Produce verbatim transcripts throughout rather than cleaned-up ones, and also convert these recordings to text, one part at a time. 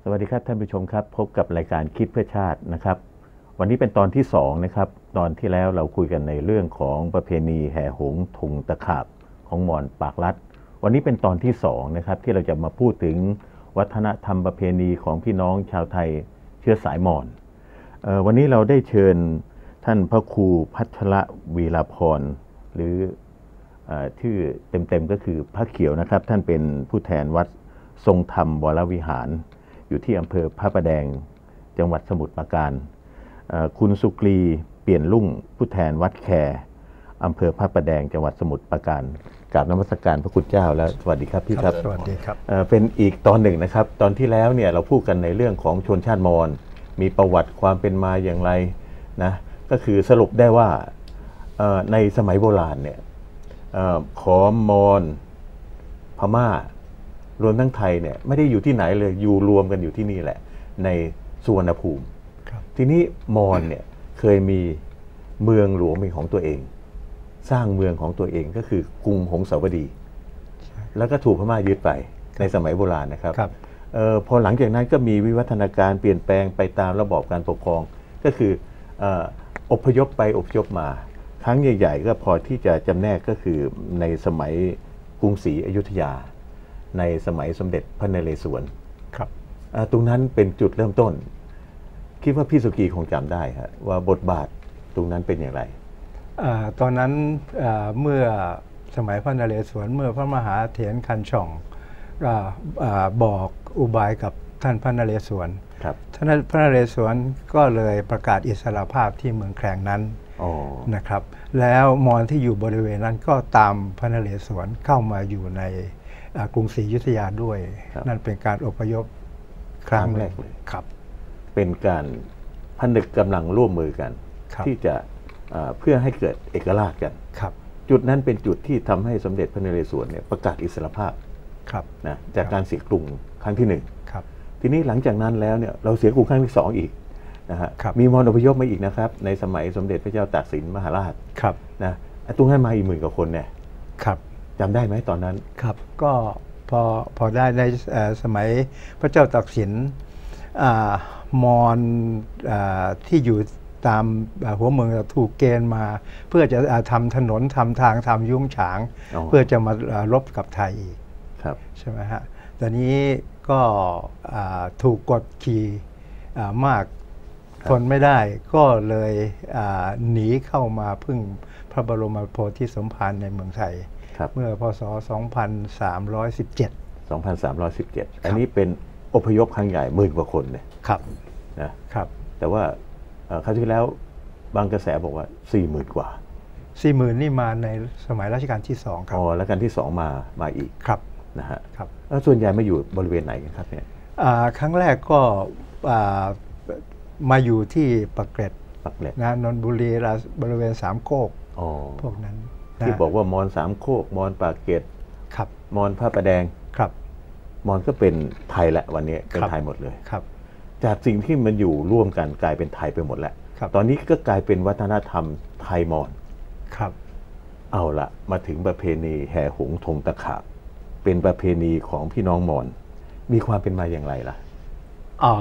สวัสดีครับท่านผู้ชมครับพบกับรายการคิดเพื่อชาตินะครับวันนี้เป็นตอนที่สองนะครับตอนที่แล้วเราคุยกันในเรื่องของประเพณีแห่หงส์ธงตะขาบของมอญปากลัดวันนี้เป็นตอนที่สองนะครับที่เราจะมาพูดถึงวัฒนธรรมประเพณีของพี่น้องชาวไทยเชื้อสายมอญเอ่อวันนี้เราได้เชิญท่านพระครูพัชรวีรพรหรือเอ่อชื่อเต็มๆก็คือพระเขียวนะครับท่านเป็นผู้แทนวัดทรงธรรมวรวิหารอยู่ที่อำเภอพระประแดงจังหวัดสมุทรปราการคุณสุกรีเปลี่ยนรุ่งผู้แทนวัดแคอำเภอพระประแดงจังหวัดสมุทรปราการกราบนมัสการพระคุณเจ้าและสวัสดีครับพี่ครับสวัสดีครับเป็นอีกตอนหนึ่งนะครับตอนที่แล้วเนี่ยเราพูดกันในเรื่องของชนชาติมอญมีประวัติความเป็นมาอย่างไรนะก็คือสรุปได้ว่าในสมัยโบราณเนี่ยขอมมอญพม่ารวมทั้งไทยเนี่ยไม่ได้อยู่ที่ไหนเลยอยู่รวมกันอยู่ที่นี่แหละในสุวรรณภูมิทีนี้มอญเนี่ยเคยมีเมืองหลวงเป็นของตัวเองสร้างเมืองของตัวเองก็คือกรุงหงสาวดีแล้วก็ถูกพม่ายึดไปในสมัยโบราณนะครับออพอหลังจากนั้นก็มีวิวัฒนาการเปลี่ยนแปลงไปตามระบอบการปกครองก็คืออพยพไปอพยพมาครั้งใหญ่ๆก็พอที่จะจำแนกก็คือในสมัยกรุงศรีอยุธยาในสมัยสมเด็จพระนเรศวรครับตรงนั้นเป็นจุดเริ่มต้นคิดว่าพี่สุกีคงจำได้ฮะว่าบทบาทตรงนั้นเป็นอย่างไรอตอนนั้นเมื่อสมัยพระนเรศวรเมื่อพระมหาเถรคันช่องบอกอุบายกับท่านพระนเรศวรท่านพระนเรศวรก็เลยประกาศอิสรภาพที่เมืองแคลงนั้นนะครับแล้วมอญที่อยู่บริเวณนั้นก็ตามพระนเรศวรเข้ามาอยู่ในกรุงศรีอยุธยาด้วยนั่นเป็นการอพยพครั้งแรกเลยครับเป็นการผนึกกำลังร่วมมือกันที่จะเพื่อให้เกิดเอกราชกันจุดนั้นเป็นจุดที่ทำให้สมเด็จพระนเรศวรเนี่ยประกาศอิสรภาพนะจากการเสียกรุงครั้งที่หนึ่งทีนี้หลังจากนั้นแล้วเนี่ยเราเสียกรุงครั้งที่สองอีกนะฮะมีมอญอพยพมาอีกนะครับในสมัยสมเด็จพระเจ้าตากสินมหาราชนะตรงนั้นมาอีกหมื่นกว่าคนเนี่ยจำได้ไหมตอนนั้นครับก็พอพอได้ในสมัยพระเจ้าตากสินมอญที่อยู่ตามหัวเมืองถูกเกณฑ์มาเพื่อจะทำถนนทำทางทำยุ้งฉางเพื่อจะมารบกับไทยอีกใช่ไหมฮะแต่นี้ก็ถูกกดขี่มากทนไม่ได้ก็เลยหนีเข้ามาพึ่งพระบรมโพธิสมภารในเมืองไทยเมื่อพศสองพันสามร้อยสิบเจ็ดสองพันสามร้อยสิบเจ็ด อันนี้เป็นอพยพครั้งใหญ่หมื่นกว่าคนเนี่ยครับนะครับแต่ว่าคราวที่แล้วบางกระแสบอกว่า สี่หมื่น กว่าสี่หมื่น นี่มาในสมัยรัชกาลที่สองครับอ๋อรัชกาลที่สองมามาอีกครับนะฮะครับแล้วส่วนใหญ่มาอยู่บริเวณไหนกันครับเนี่ยครั้งแรกก็มาอยู่ที่ปากเกร็ดปากเกร็ดนะนนทบุรีบริเวณสามโคกพวกนั้นที่บอกว่ามอญสามโคกมอญปากเกร็ดครับมอญพระประแดงครับมอญก็เป็นไทยแหละวันนี้เป็นไทยหมดเลยครับจากสิ่งที่มันอยู่ร่วมกันกลายเป็นไทยไปหมดแล้วตอนนี้ก็กลายเป็นวัฒนธรรมไทยมอญครับเอาละมาถึงประเพณีแห่หงส์ธงตะขาบเป็นประเพณีของพี่น้องมอญมีความเป็นมาอย่างไรล่ะอ๋อ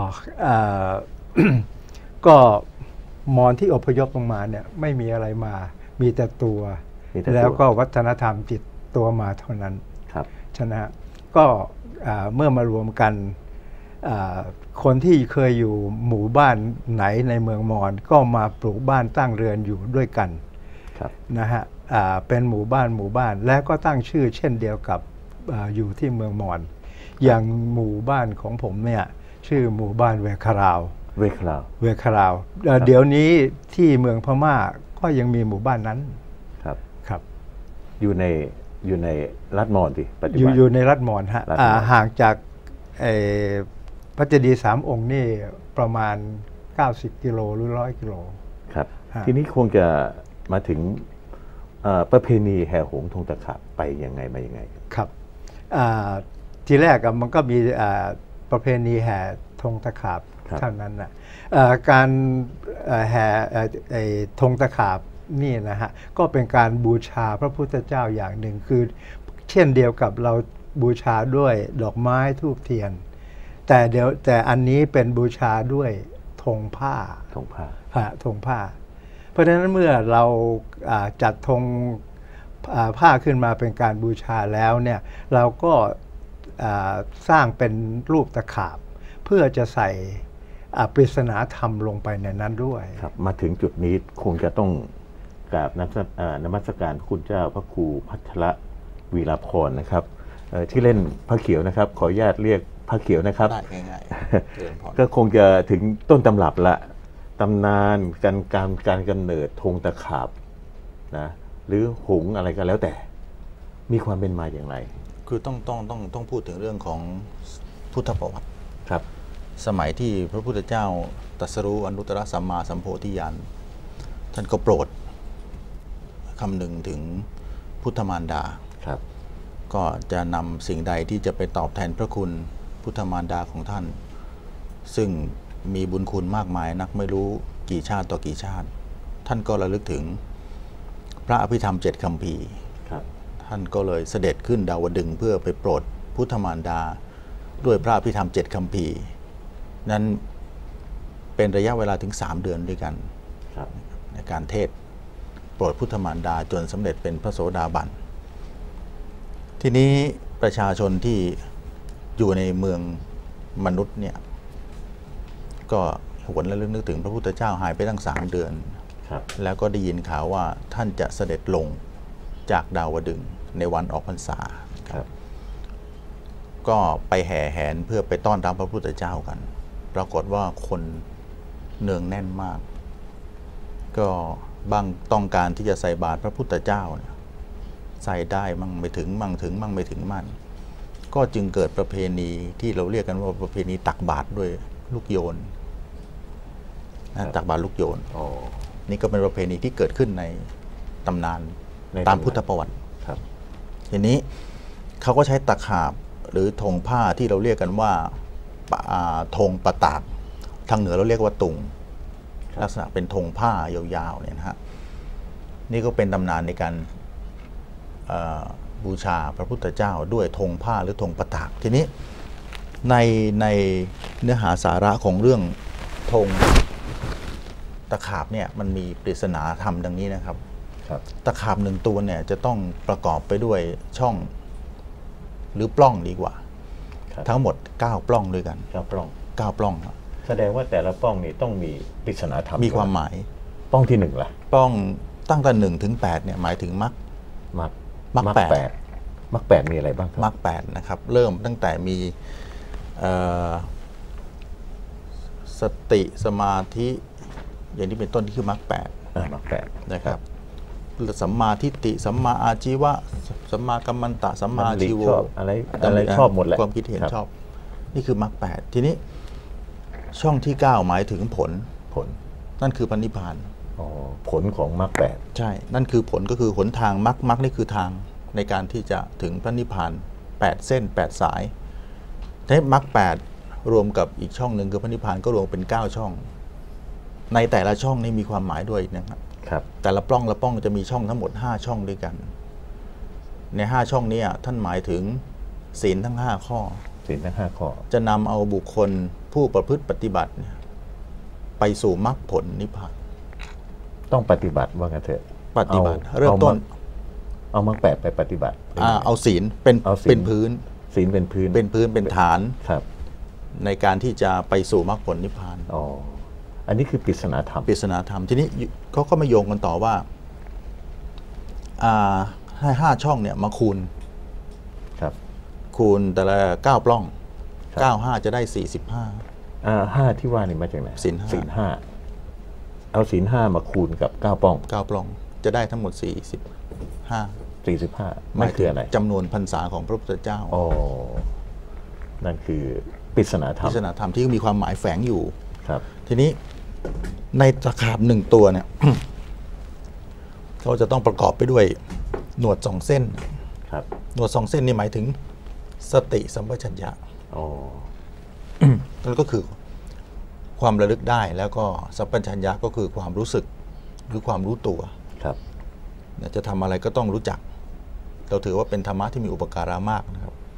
ก็มอญที่อพยพลงมาเนี่ยไม่มีอะไรมามีแต่ตัวแล้วก็วัฒนธรรมติดตัวมาเท่านั้นครับฉะนั้นก็เมื่อมารวมกันคนที่เคยอยู่หมู่บ้านไหนในเมืองมอญก็มาปลูกบ้านตั้งเรือนอยู่ด้วยกันนะฮะเป็นหมู่บ้านหมู่บ้านและก็ตั้งชื่อเช่นเดียวกับ อ, อยู่ที่เมืองมอญอย่างหมู่บ้านของผมเนี่ยชื่อหมู่บ้านเวคาราวเวคาราวเวคาราวเดี๋ยวนี้ที่เมืองพม่าก็ยังมีหมู่บ้านนั้นครับครับอยู่ในอยู่ในรัฐมอญที่ปัจจุบันอยู่อยู่ในรัฐมอญฮะห่างจากพระเจดีย์สามองค์นี่ประมาณเก้าสิบกิโลหรือหนึ่งร้อยกิโลครับทีนี้คงจะมาถึงประเพณีแห่หงส์ธงตะขาบไปยังไงมายังไงครับทีแรกมันก็มีประเพณีแห่ธงตะขาบเท่านั้นนะการแห่ธงตะขาบนี่นะฮะก็เป็นการบูชาพระพุทธเจ้าอย่างหนึ่งคือเช่นเดียวกับเราบูชาด้วยดอกไม้ธูปเทียนแต่เดี๋ยวแต่อันนี้เป็นบูชาด้วยธงผ้าธงผ้าพระธงผ้า เพราะฉะนั้นเมื่อเราอ่าจัดธงอ่าผ้าขึ้นมาเป็นการบูชาแล้วเนี่ยเราก็อ่าสร้างเป็นรูปตะขาบ เพื่อจะใส่อ่าปริศนาธรรมลงไปในนั้นด้วยครับมาถึงจุดนี้คงจะต้องกราบนมัสอ่านมัสการพระคุณเจ้าพระครูพัชระวีรพรนะครับเอ่อที่เล่นพระเขียวนะครับ ขออนุญาตเรียกพระเขียวนะครับได้ง่ายๆเจริญพรก็คงจะถึงต้นตำรับละตำนานการการการกำเนิดธงตะขาบนะหรือหงส์อะไรก็แล้วแต่มีความเป็นมาอย่างไรคือต้องต้องต้องต้องพูดถึงเรื่องของพุทธประวัติครับสมัยที่พระพุทธเจ้าตรัสรู้อนุตตรสัมมาสัมโพธิญาณท่านก็โปรดคำหนึ่งถึงพุทธมารดาครับก็จะนำสิ่งใดที่จะไปตอบแทนพระคุณพุทธมารดาของท่าน ซึ่งมีบุญคุณมากมายนักไม่รู้กี่ชาติต่อกี่ชาติ ท่านก็ระลึกถึงพระอภิธรรมเจ็ดคัมภีร์ครับท่านก็เลยเสด็จขึ้นดาวดึงส์เพื่อไปโปรดพุทธมารดา ด้วยพระอภิธรรมเจ็ดคัมภีร์นั้นเป็นระยะเวลาถึงสามเดือนด้วยกันครับในการเทศน์โปรดพุทธมารดาจนสำเร็จเป็นพระโสดาบัน ทีนี้ประชาชนที่อยู่ในเมืองมนุษย์เนี่ยก็หวนและลึกนึกถึงพระพุทธเจ้าหายไปตั้งสามเดือนครับแล้วก็ได้ยินข่าวว่าท่านจะเสด็จลงจากดาวดึงส์ในวันออกพรรษาครับก็ไปแห่แหนเพื่อไปต้อนรับพระพุทธเจ้ากัน ปรากฏว่าคนเนืองแน่นมาก ก็บางต้องการที่จะใส่บาตรพระพุทธเจ้าเนี่ยใส่ได้มั่งไม่ถึงมั่งถึงมั่งไม่ถึงมั่นก็จึงเกิดประเพณีที่เราเรียกกันว่าประเพณีตักบาตรด้วยลูกโยนนะตักบาตรลูกโยนอ๋อนี่ก็เป็นประเพณีที่เกิดขึ้นในตำนานในตามตำนานพุทธประวัติครับทีนี้เขาก็ใช้ตะขาบหรือธงผ้าที่เราเรียกกันว่าปะอ่าธงปะตากทางเหนือเราเรียกว่าตุง ลักษณะเป็นธงผ้ายาวๆเนี่ยนะฮะนี่ก็เป็นตำนานในการเอ่อบูชาพระพุทธเจ้าด้วยธงผ้าหรือธงปะตาก ทีนี้ในในเนื้อหาสาระของเรื่องธงตะขาบเนี่ยมันมีปริศนาธรรมดังนี้นะครับครับตะขาบหนึ่งตัวเนี่ยจะต้องประกอบไปด้วยช่องหรือปล้องดีกว่าครับทั้งหมดเก้าปล้องด้วยกันเก้าปล้องเก้าปล้องครับแสดงว่าแต่ละปล้องนี่ต้องมีปริศนาธรรมมีความหมายปล้องที่หนึ่งล่ะปล้องตั้งแต่หนึ่งถึงแปดเนี่ยหมายถึงมรรคมรรคมรรคแปดแปดมรรคแปดมีอะไรบ้างครัมรรคแปดนะครับ เริ่มตั้งแต่มีเอ่อสติสมาธิอย่างที่เป็นต้นที่คือมรรคแปดเออมรรคแปดนะครับสัมมาทิฏฐิสัมมาอาชีวะสัมมากัมมันตะสัมมาชีโวชอบอะไรอะไรชอบหมดแหละความคิดเห็นรับชอบ นี่คือมรรคแปดทีนี้ช่องที่เก้าหมายถึงผลผลนั่นคือพระนิพพานอ๋อผลของมรรคแปดใช่ นั่นคือผลก็คือหนทางมรรคมรรคนี่คือทางในการที่จะถึงพระนิพพานแปดเส้นแปดสายทีนี้มรรคแปดรวมกับอีกช่องหนึ่งคือพระนิพพานก็รวมเป็นเก้าช่อง ในแต่ละช่องนี่มีความหมายด้วยนะครับครับแต่ละปล้องละปล้องจะมีช่องทั้งหมดห้าช่องด้วยกัน ในห้าช่องนี้ท่านหมายถึงศีลทั้งห้าข้อศีลทั้งห้าข้อจะนำเอาบุคคลผู้ประพฤติปฏิบัติเนี่ยไปสู่มรรคผลนิพพานต้องปฏิบัติว่างั้นเถอะปฏิบัติอาเริ่มต้นเอามรรคแปดไปปฏิบัติอ่าเอาศีลเป็นเอาศีลเป็นพื้นศีลเป็นพื้นเป็นพื้นเป็นฐานครับในการที่จะไปสู่มรรคผลนิพพานอ๋ออันนี้คือปริศนาธรรมปริศนาธรรมทีนี้เขาก็มาโยงกันต่อว่าอ่าให้ห้าช่องเนี่ยมาคูณครับคูณแต่ละเก้าปล้องครับเก้าห้าจะได้สี่สิบห้าอ่าห้าที่ว่านี่มาจากไหนศีลห้าศีลห้าเอาศีลห้ามาคูณกับเก้าป้องเก้าปล้องจะได้ทั้งหมดสี่สิบห้าสี่สิบห้าหไม่มายคืถึอง อะไรจำนวนพรรษาของพระพุทธเจ้าอ๋อนั่นคือปริศนาธรรพิมศนาธรรมที่มีความหมายแฝงอยู่ครับทีนี้ในตะขาบหนึ่งตัวเนี่ย เขาจะต้องประกอบไปด้วยหนวดสองเส้นครับหนวดสองเส้นนี่หมายถึงสติสัมปชัญญะอ๋อนั่นก็คือความระลึกได้แล้วก็สัมปชัญญะก็คือความรู้สึกหรือความรู้ตัวครับจะทำอะไรก็ต้องรู้จัก เราถือว่าเป็นธรรมะที่มีอุปการะมากนะครับ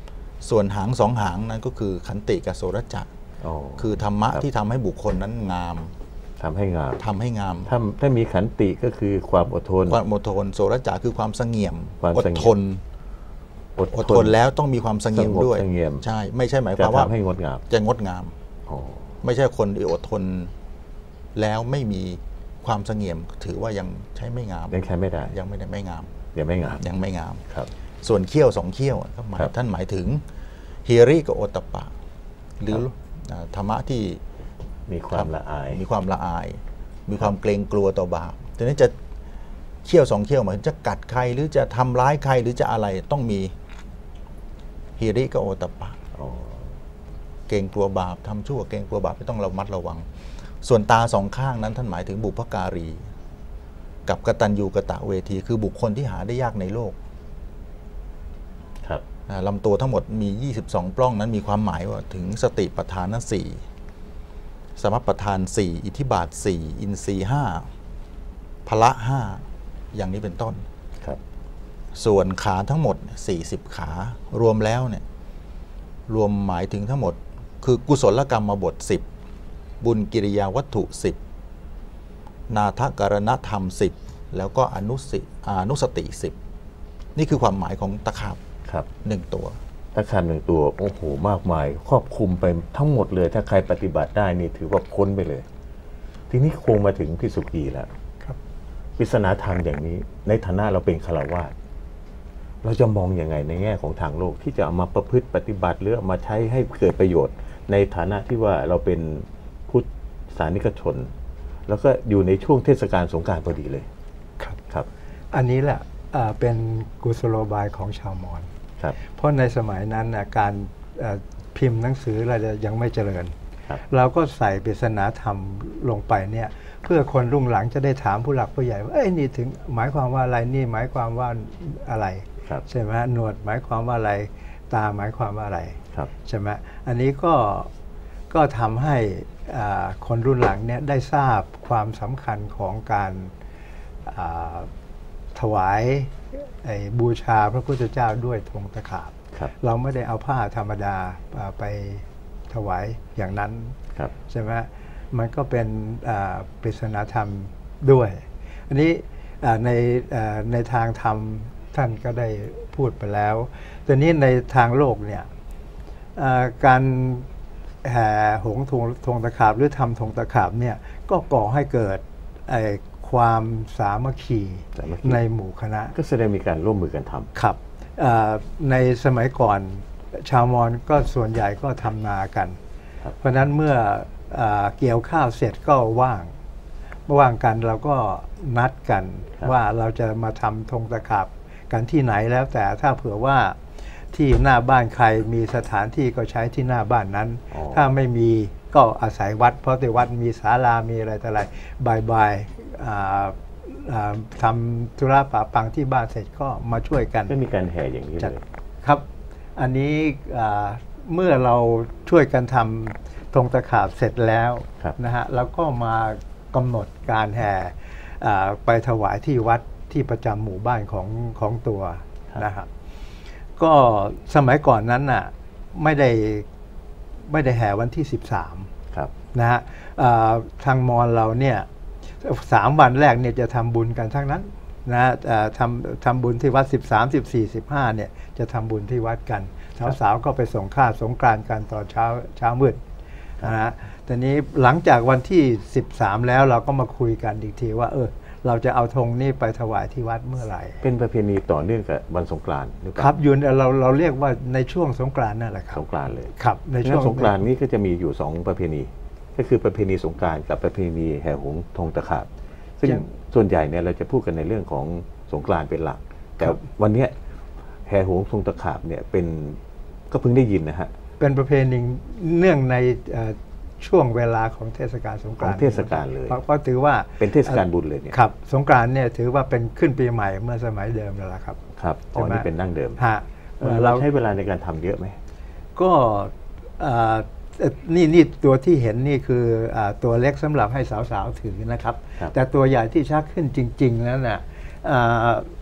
ส่วนหางสองหางนั้นก็คือขันติกับโสรจักรอ๋อคือธรรมะที่ทำให้บุคคลนั้นงามทำให้งามทำให้งามถ้าถ้ามีขันติก็คือความอดทนความอดทนโสรจักรคือความเสงี่ยมความอดเสงี่ยมทนอดอดทนแล้วต้องมีความเสงี่ยมสงบด้วยเสงี่ยมใช่ไม่ใช่หมายคจะวามว่าทำให้งดงามจะงดงามอ๋อไม่ใช่คนที่อดทนแล้วไม่มีความเสงี่ยม ถือว่ายังใช้ไม่งามยังใช้ไม่ได้ยังไม่ได้ไม่งามยังไม่งามยังไม่งามครับส่วนเขี้ยวสองเขี้ยวก็หมายครับท่านหมายถึงฮิริกับโอตตัปปะ หรืออ่าธรรมะที่มีความละอายมีความละอาย มีความเกรงกลัวต่อบาปทีนี้จะเขี้ยวสองเขี้ยวหมายถึงจะกัดใครหรือจะทำร้ายใครหรือจะอะไรต้องมีฮิริกับโอตตัปปะอ๋อเกรงกลัวบาปทำชั่วเกรงกลัวบาปไม่ต้องระมัดระวัง ส่วนตาสองข้างนั้นท่านหมายถึงบุพการี กับกตัญญูกตเวที คือบุคคลที่หาได้ยากในโลกครับอ่าลำตัวทั้งหมดมี ยี่สิบสอง ปล้องนั้นมีความหมายว่าถึงสติปัฏฐานสี่สมัปปทานสี่อิทธิบาทสี่อินทรีย์ห้าพละห้าอย่างนี้เป็นต้นครับส่วนขาทั้งหมดสี่สิบขารวมแล้วเนี่ยรวมหมายถึงทั้งหมด คือกุศลกรรมบทสิบบุญกิริยาวัตถุสิบนาทการณธรรมสิบแล้วก็อนุสิอนุสติสิบนี่คือความหมายของตะขาบครับหนึ่งตัวตะขาบหนึ่งตัว โอ้โห มากมาย ครอบคลุมไปทั้งหมดเลย ถ้าใครปฏิบัติได้นี่ถือว่าพ้นไปเลย ทีนี้คงมาถึงพี่สุกีแล้วครับปริศนาธรรมอย่างนี้ ในฐานะเราเป็นฆราวาสเราจะมองยังไงในแง่ของทางโลกที่จะเอามาประพฤติปฏิบัติหรือเอามาใช้ให้เกิดประโยชน์ ในฐานะที่ว่าเราเป็นพุทธศาสนิกชน แล้วก็อยู่ในช่วงเทศกาลสงกรานต์พอดีเลยครับครับอันนี้แหละอ่าเป็นกุศโลบายของชาวมอญครับเพราะในสมัยนั้นน่ะการเอ่อพิมพ์หนังสืออะไรยังไม่เจริญครับเราก็ใส่ปริศนาธรรมลงไปเนี่ยเพื่อคนรุ่งหลังจะได้ถามผู้หลักผู้ใหญ่ว่าเอ้ยนี่ถึงหมายความว่าอะไรนี่หมายความว่าอะไรครับใช่ไหมหนวดหมายความว่าอะไรตาหมายความว่าอะไรครับใช่ไหมอันนี้ก็ก็ทำให้อ่าคนรุ่นหลังเนี่ยได้ทราบความสำคัญของการอ่าถวายไอ้บูชาพระพุทธเจ้าด้วยธงตะขาบครับเราไม่ได้เอาผ้าธรรมดาอ่าไปถวายอย่างนั้นครับใช่ไหมมันก็เป็นอ่าปริศนาธรรมด้วย อันนี้อ่าในอ่าในทางธรรมท่านก็ได้พูดไปแล้วแต่นี้ในทางโลกเนี่ยอ่าการแห่หงส์ธงธงตะขาบหรือทำธงตะขาบเนี่ยก็ก่อให้เกิดไอ้ความสามัคคีสามัคคีในหมู่คณะก็แสดงมีการร่วมมือกันทำครับอ่าในสมัยก่อนชาวมอญก็ส่วนใหญ่ก็ทำนากันครับเพราะฉะนั้นเมื่ออาเกี่ยวข้าวเสร็จก็ว่างว่างกันเราก็นัดกันครับว่าเราจะมาทำธงตะขาบกันที่ไหนแล้วแต่ถ้าเผื่อว่าที่หน้าบ้านใครมีสถานที่ก็ใช้ที่หน้าบ้านนั้นอ๋อถ้าไม่มีก็อาศัยวัด เพราะในวัดมีศาลามีอะไรต่ออะไรบายบายอ่าอ่าทำธุระปะปังที่บ้านเสร็จก็มาช่วยกันก็มีการแห่อย่างนี้จัดเลยครับ อันนี้อ่าเมื่อเราช่วยกันทำธงตะขาบเสร็จแล้วครับนะฮะแล้วก็มากำหนดการแห่อ่าไปถวายที่วัดที่ประจำหมู่บ้านของของตัวนะฮะก็สมัยก่อนนั้นน่ะไม่ได้ไม่ได้แห่วันที่สิบสามครับนะฮะอ่าทางมอญเราเนี่ยสามวันแรกเนี่ยจะทำบุญกันทั้งนั้นนะฮะอ่าทำทำบุญที่วัด สิบสาม สิบสี่ สิบห้าเนี่ยจะทำบุญที่วัดกันสาวๆก็ไปส่งข้าวสงกรานต์กันตอนเช้าเช้ามืดนะฮะแต่นี้หลังจากวันที่สิบสามแล้วเราก็มาคุยกันอีกทีว่าเออเราจะเอาธงนี้ไปถวายที่วัดเมื่อไหร่เป็นประเพณีต่อเนื่องกับวันสงกรานต์หรือเปล่าครับอยูนเราเราเรียกว่าในช่วงสงกรานต์นั่นแหละครัสบงกรานต์เลยครับในในช่ช่ววงงสงกรานต์นี้ก็จะมีอยู่สองประเพณี ก็คือประเพณีสงกรานต์กับประเพณีแห่หงส์ธงตะขาบซึ่งส่วนใหญ่เนี่ยเราจะพูดกันในเรื่องของสงกรานต์เป็นหลัก แต่วันเนี้ยแห่หงส์ธงตะขาบเนี่ยเป็นก็เพิ่งได้ยินนะฮะเป็นประเพณีเนื่องในเอ่อช่วงเวลาของเทศกาลสงกขอราง นต์เทศกาลเลยเพราะเพราะถือว่าเป็นเทศกาลบุญเลยเนี่ยครับสงกรานต์เนี่ยถือว่าเป็นขึ้นปีใหม่เมื่อสมัยเดิมแล้วล่ะครับครับอ๋อใช่ไหมนี่เป็นดั้งเดิมฮะเอ่อเราเราใช้เวลาในการทำเยอะไหมก็เอ่อเอ่อนี่นี่ตัวที่เห็นนี่คืออาตัวเล็กสำหรับให้สาวๆถือนะครับครับแต่ตัวใหญ่ที่ชักขึ้นจริง ๆ แล้วน่ะอ่า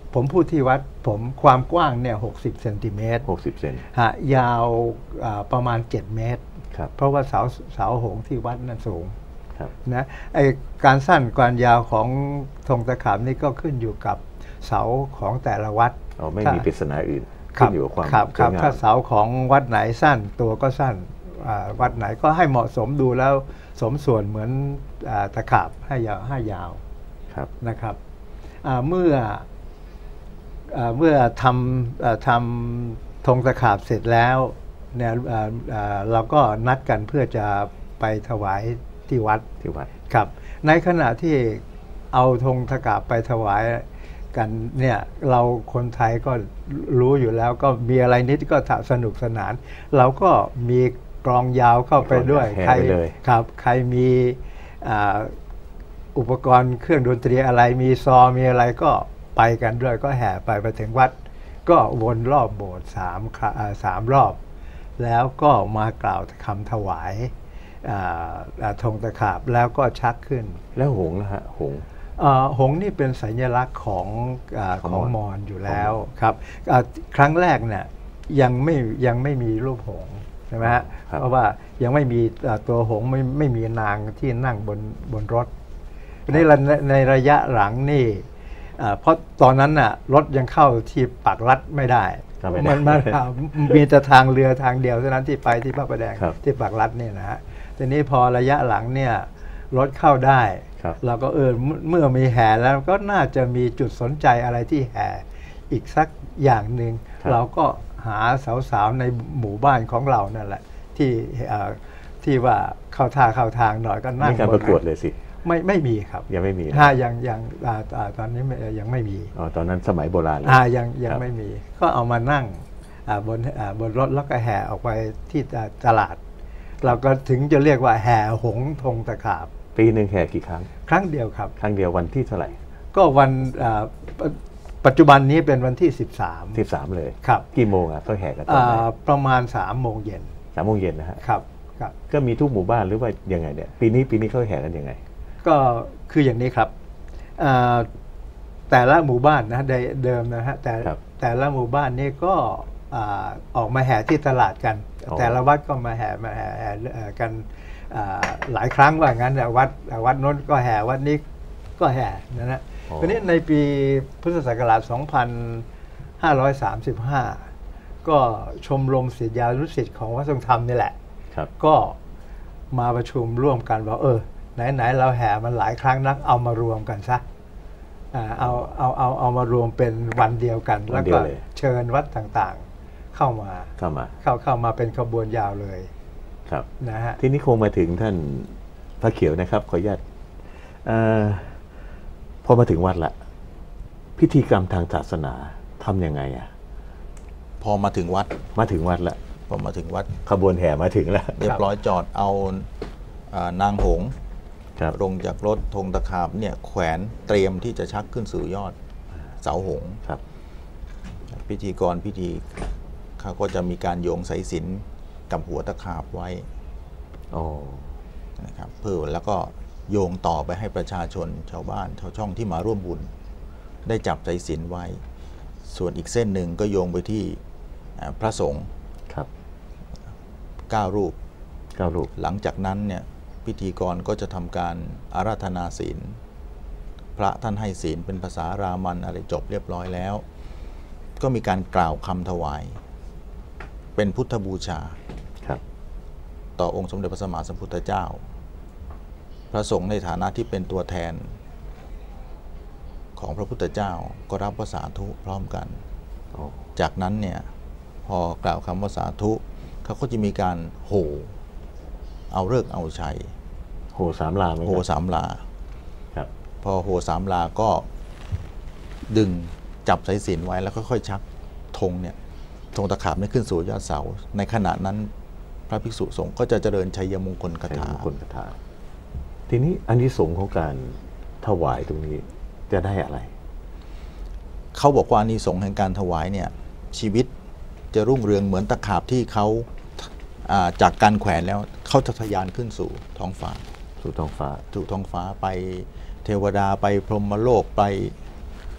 ผมพูดที่วัดผมความกว้างเนี่ยหกสิบเซนติเมตรหกสิบเซนฮะยาวประมาณเจ็ดเมตรครับเพราะว่าเสาเสาหงส์ที่วัดนั้นสูงครับนะไอการสั้นการยาวของธงตะขาบนี่ก็ขึ้นอยู่กับเสาของแต่ละวัดอ๋อไม่มีปริศนาอื่นขึ้นอยู่กับความครับครับถ้าเสาของวัดไหนสั้นตัวก็สั้นวัดไหนก็ให้เหมาะสมดูแล้วสมส่วนเหมือนตะขาบให้ยาวให้ยาวนะครับเมื่อเมื่อทำทำธงตะขาบเสร็จแล้วเนี่ยเราก็นัดกันเพื่อจะไปถวายที่วัดที่วัดครับในขณะที่เอาธงตะขาบไปถวายกันเนี่ยเราคนไทยก็รู้อยู่แล้วก็มีอะไรนิดก็สนุกสนานเราก็มีกลองยาวเข้าไปด้วยใครครับใครมีอุปกรณ์เครื่องดนตรีอะไรมีซอมีอะไรก็ไปกันด้วยก็แห่ไปไปถึงวัดก็วนรอบโบสถ์สามสามรอบแล้วก็มากล่าวคำถวายธงตะขาบแล้วก็ชักขึ้นแล้วหงส์นะฮะหงส์หงส์นี่เป็นสัญลักษณ์ของของมอญอยู่แล้วครับครั้งแรกเนี่ยยังไม่ยังไม่มีรูปหงส์ใช่ไหมฮะเพราะว่ายังไม่มีตัวหงส์ไม่ไม่มีนางที่นั่งบนบนรถนี่ในระยะหลังนี่เพราะตอนนั้นน่ะรถยังเข้าที่ปากลัดไม่ได้มันมันมีแต่ทางเรือทางเดียวเท่านั้นที่ไปที่พระประแดงที่ปากลัดนี่นะฮะทีนี้พอระยะหลังเนี่ยรถเข้าได้เราก็เออเมื่อมีแห่แล้วก็น่าจะมีจุดสนใจอะไรที่แห่อีกสักอย่างหนึ่งเราก็หาสาวๆในหมู่บ้านของเรานั่นแหละที่ที่ว่าเข้าท่าเข้าทางหน่อยก็นั่งมีการประกวดเลยสิไม่ไม่มีครับยังไม่มีถ้ายังยังตอนนี้ยังไม่มีอ๋อตอนนั้นสมัยโบราณอ่ายังยังไม่มีก็เอามานั่งบนบนรถแล้วก็แห่ออกไปที่ตลาดเราก็ถึงจะเรียกว่าแห่หงส์ธงตะขาบปีหนึ่งแห่กี่ครั้งครั้งเดียวครับครั้งเดียววันที่เท่าไหร่ก็วันปัจจุบันนี้เป็นวันที่สิบสามสิบสามเลยครับกี่โมงอ่ะก็แห่กันตอนไหนประมาณสามโมงเย็นสามโมงเย็นนะฮะครับครับก็มีทุกหมู่บ้านหรือว่ายังไงเนี่ยปีนี้ปีนี้เขาแห่กันยังไงก็คืออย่างนี้ครับแต่ละหมู่บ้านนะเดิมนะฮะแต่แต่ละหมู่บ้านนี่ก็ออกมาแห่ที่ตลาดกันแต่ละวัดก็มาแห่มาแห่กันหลายครั้งว่างั้นแต่วัดวัดโน้นก็แห่วัดนี้ก็แห่นะฮะทีนี้ในปีพุทธศักราชสองพันห้าร้อยสามสิบห้าก็ชมรมศิษยานุศิษย์ของวัดทรงธรรมนี่แหละก็มาประชุมร่วมกันว่าเออไหนๆเราแห่มันหลายครั้งนักเอามารวมกันซะเอาเอาเอาเอามารวมเป็นวันเดียวกันแล้วก็เชิญวัดต่างๆเข้ามาเข้ามาเข้าเข้ามาเป็นขบวนยาวเลยครับนะฮะทีนี้คงมาถึงท่านพระเขียวนะครับขออนุญาตพอมาถึงวัดละพิธีกรรมทางศาสนาทำยังไงอ่ะพอมาถึงวัดมาถึงวัดละพอมาถึงวัดขบวนแห่มาถึงแล้วเรียบร้อยจอดเอานางหงส์ลงจากรถธงตะขาบเนี่ยแขวนเตรียมที่จะชักขึ้นสู่ยอดเสาหงส์ครับพิธีกรพิธีเขาก็จะมีการโยงสายสิญจน์กับหัวตะขาบไว้นะครับเพื่อแล้วก็โยงต่อไปให้ประชาชนชาวบ้านชาวช่องที่มาร่วมบุญได้จับสายสิญจน์ไว้ส่วนอีกเส้นหนึ่งก็โยงไปที่พระสงฆ์ครับเก้ารูปเก้ารูปหลังจากนั้นเนี่ยพิธีกรก็จะทำการอาราธนาศีลพระท่านให้ศีลเป็นภาษารามันอะไรจบเรียบร้อยแล้วก็มีการกล่าวคำถวายเป็นพุทธบูชาครับต่อองค์สมเด็จพระสัมมาสัมพุทธเจ้าพระสงฆ์ในฐานะที่เป็นตัวแทนของพระพุทธเจ้าก็รับว่าสาธุพร้อมกันจากนั้นเนี่ยพอกล่าวคำว่าสาธุเขาก็จะมีการโห่เอาฤกษ์เอาชัยโห่สามลาโห่สามลาครับพอโห่สามลาก็ดึงจับสายสิญจน์ไว้แล้วค่อยๆชักธงเนี่ยธงตะขาบนี่ขึ้นสู่ยอดเสาในขณะนั้นพระภิกษุสงฆ์ก็จะเจริญชัยมงคลคาถาทีนี้อานิสงส์ของการถวายตรงนี้จะได้อะไรเขาบอกว่าอานิสงส์แห่งการถวายเนี่ยชีวิตจะรุ่งเรืองเหมือนตะขาบที่เขาจากการแขวนแล้วเขาจะทะยานขึ้นสู่ท้องฟ้าสู่ท้องฟ้าสู่ท้องฟ้าไปเทวดาไปพรหมโลกไป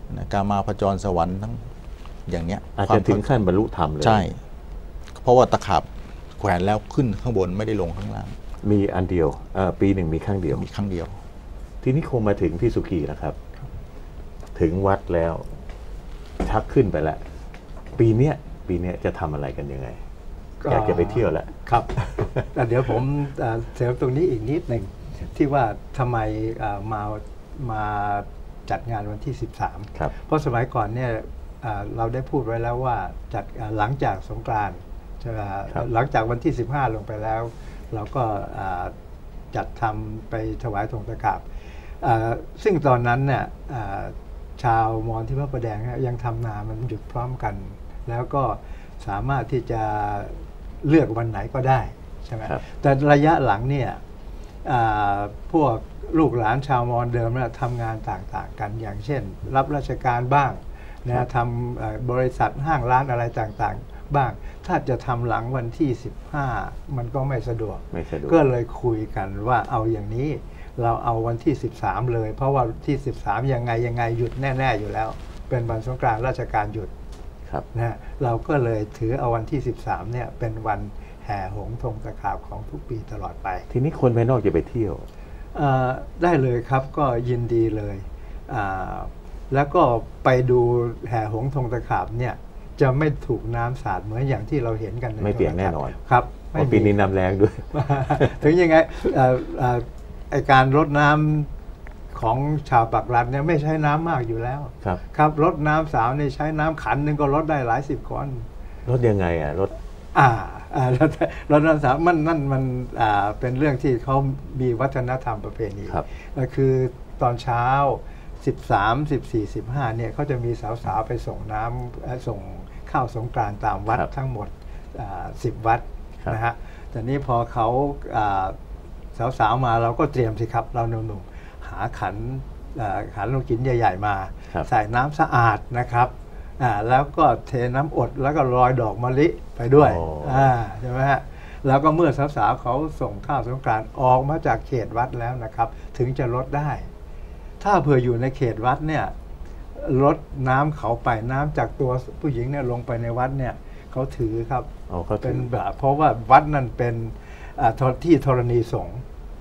นะการมาผจรสวรรค์ทั้งอย่างเนี้ยอาจจะถึงขั้นบรรลุธรรมเลยใช่เพราะว่าตะขาบแขวนแล้วขึ้นข้างบนไม่ได้ลงข้างล่างมีอันเดียวปีหนึ่งมีครั้งเดียวมีครั้งเดียวทีนี้คงมาถึงพี่สุกีแล้วครับถึงวัดแล้วชักขึ้นไปแล้วปีเนี้ยปีเนี้ยจะทำอะไรกันยังไงอยากจะไปเที่ยวแล้วครับแต่เดี๋ยวผมเสริมตรงนี้อีกนิดหนึ่งที่ว่าทำไมมามาจัดงานวันที่สิบสามครับเพราะสมัยก่อนเนี่ยเราได้พูดไว้แล้วว่าจัดหลังจากสงกรานต์ใช่ไหมหลังจากวันที่สิบห้าลงไปแล้วเราก็จัดทำไปถวายธงตะขาบซึ่งตอนนั้นเนี่ยชาวมอญที่พระประแดงยังทำนามันหยุดพร้อมกันแล้วก็สามารถที่จะเลือกวันไหนก็ได้ใช่ไหมแต่ระยะหลังเนี่ยพวกลูกหลานชาวมอญเดิมนะทำงานต่างๆกันอย่างเช่นรับราชการบ้างนะทำบริษัทห้างร้านอะไรต่างๆบ้างถ้าจะทำหลังวันที่สิบห้ามันก็ไม่สะดวกก็เลยคุยกันว่าเอาอย่างนี้เราเอาวันที่สิบสามเลยเพราะว่าที่สิบสามยังไงยังไงหยุดแน่ๆอยู่แล้วเป็นวันสงกรานต์ราชการหยุดนะเราก็เลยถือเอาวันที่สิบสามเนี่ยเป็นวันแห่หงส์ธงตะขาบของทุกปีตลอดไปทีนี้คนภายนอกจะไปเที่ยวได้เลยครับก็ยินดีเลยแล้วก็ไปดูแห่หงส์ธงตะขาบเนี่ยจะไม่ถูกน้ำสาดเหมือนอย่างที่เราเห็นกันไม่เปียกแน่นอนครับปีนี้น้ำแรงด้วยถึงยังไงไอการรดน้ำของชาวปากรัฐเนี่ยไม่ใช้น้ำมากอยู่แล้วครับครับรดน้ำสาวเนี่ยใช้น้ำขันหนึ่งก็รดได้หลายสิบก้อนรดยังไงอ่ะรดอ่าอ่ารถรถน้ำสาวมันนั่นมันอ่าเป็นเรื่องที่เขามีวัฒนธรรมประเพณีก็คือตอนเช้าสิบสาม สิบสี่ สิบห้าเนี่ยเขาจะมีสาวๆไปส่งน้ำส่งข้าวสงกรานต์ตามวัดทั้งหมดสิบวัดนะฮะแต่นี้พอเขาสาวๆมาเราก็เตรียมสิครับเราหนุ่มๆหาขันขันลงกินใหญ่ๆมาใส่น้ำสะอาดนะครับแล้วก็เทน้ำอดแล้วก็โรยดอกมะลิไปด้วยใช่ไหมฮะแล้วก็เมื่อสาวๆเขาส่งข้าวสงกรานต์ออกมาจากเขตวัดแล้วนะครับถึงจะลดได้ถ้าเผื่ออยู่ในเขตวัดเนี่ยลดน้ำเขาไปน้ำจากตัวผู้หญิงเนี่ยลงไปในวัดเนี่ยเขาถือครับเป็นแบบเพราะว่าวัดนั่นเป็นที่ธรณีสงฆ์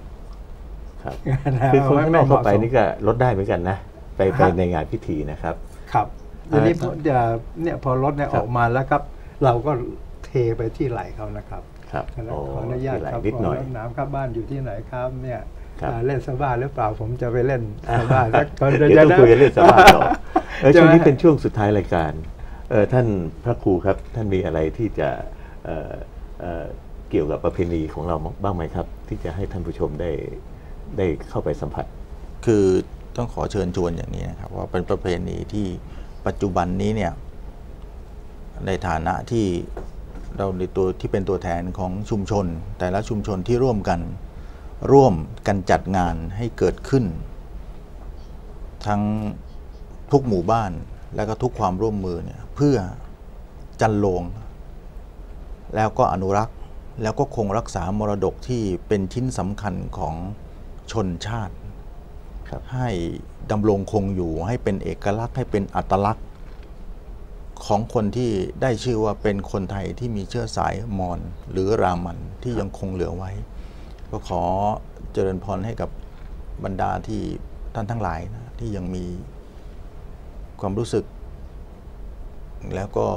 คือคนข้างนอกเข้าไปนี่ก็ลดได้เหมือนกันนะไปไปในงานพิธีนะครับครับทีนี้เนี่ยพอรถเนี่ยออกมาแล้วครับเราก็เทไปที่ไหลเขานะครับครับขออนุญาตครับขอรดน้ำครับบ้านอยู่ที่ไหนครับเนี่ยเล่นสบ้าหรือเปล่าผมจะไปเล่นสบ้าสักตอนเดี๋ยวต้องคุยกันเรื่องสบ้าต่อช่วงนี้เป็นช่วงสุดท้ายรายการท่านพระครูครับท่านมีอะไรที่จะเกี่ยวกับประเพณีของเราบ้างไหมครับที่จะให้ท่านผู้ชมได้ได้เข้าไปสัมผัสคือต้องขอเชิญชวนอย่างนี้นะครับว่าเป็นประเพณีที่ปัจจุบันนี้เนี่ยในฐานะที่เราในตัวที่เป็นตัวแทนของชุมชนแต่ละชุมชนที่ร่วมกันร่วมกันจัดงานให้เกิดขึ้นทั้งทุกหมู่บ้านและก็ทุกความร่วมมือเนี่ยเพื่อจันโลงแล้วก็อนุรักษ์แล้วก็คงรักษามรดกที่เป็นชิ้นสำคัญของชนชาติให้ดำรงคงอยู่ให้เป็นเอกลักษณ์ให้เป็นอัตลักษณ์ของคนที่ได้ชื่อว่าเป็นคนไทยที่มีเชื้อสายมอญหรือรามันที่ยังคงเหลือไว้ก็ขอเจริญพรให้กับบรรดาที่ท่านทั้งหลายนะที่ยังมีความรู้สึกแล้วก็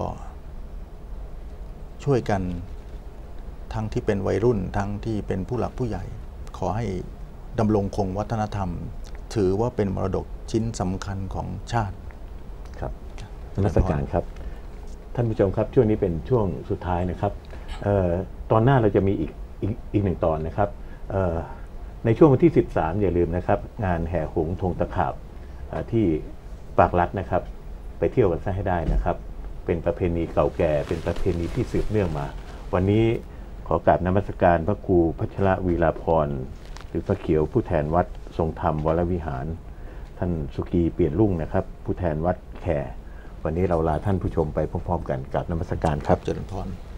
ช่วยกันทั้งที่เป็นวัยรุ่นทั้งที่เป็นผู้หลักผู้ใหญ่ขอให้ดำรงคงวัฒนธรรมถือว่าเป็นมรดกชิ้นสำคัญของชาติครับนมัสการครับท่านผู้ชมครับช่วงนี้เป็นช่วงสุดท้ายนะครับออตอนหน้าเราจะมีอีกอีกอีกหนึ่งตอนนะครับในช่วงวันที่สิบสามอย่าลืมนะครับงานแห่หงส์ธงตะขาบที่ปากรัฐนะครับไปเที่ยวกันซะให้ได้นะครับเป็นประเพณีเก่าแก่เป็นประเพณีที่สืบเนื่องมาวันนี้ขอกราบนมัสการพระครูพัชรวีราพรหรือพระเขียวผู้แทนวัดทรงธรรมวรวิหารท่านสุกีเปลี่ยนรุ่งนะครับผู้แทนวัดแขวันนี้เราลาท่านผู้ชมไปพร้อมๆกันกับนมัสการครับเจริญพร